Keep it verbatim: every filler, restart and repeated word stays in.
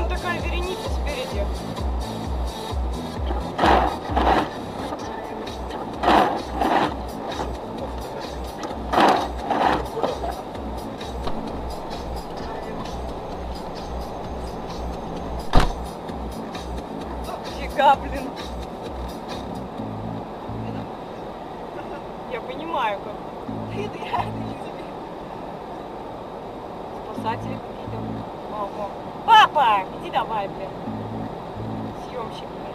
Вон такая вереница спереди. Фига, блин. Я понимаю, как. Спасатели какие-то. Ого. Папа, иди давай, блин. Съемщик, блин.